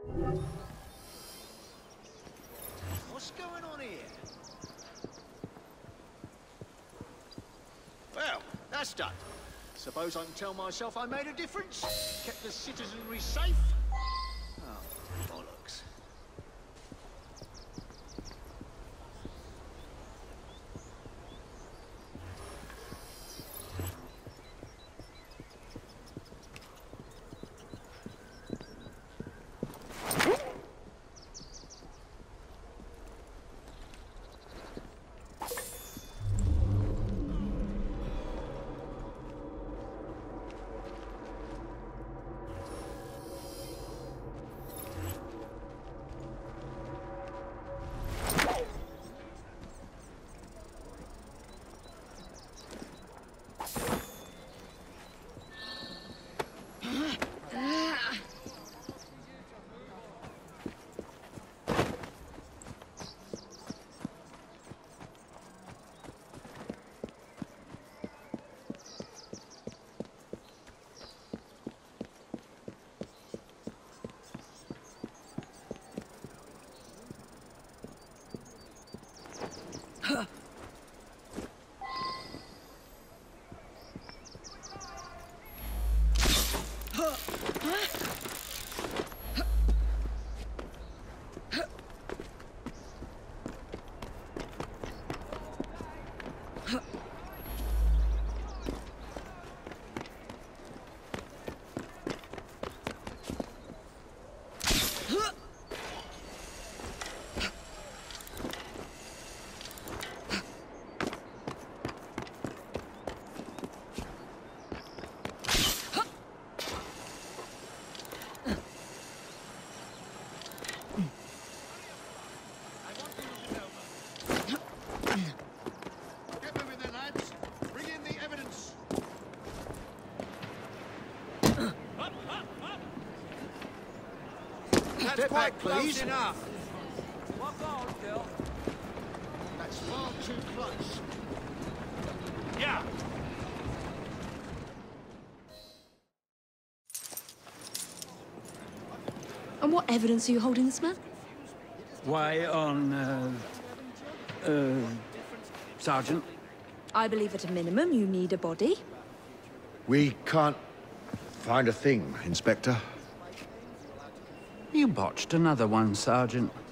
What's going on here? Well, that's done. Suppose I can tell myself I made a difference? Kept the citizenry safe? Oh, bollocks. Step back, please. Enough. Walk on, Phil. That's far too close. Yeah. And what evidence are you holding this man? Why, Sergeant? I believe at a minimum you need a body. We can't find a thing, Inspector. You botched another one, Sergeant.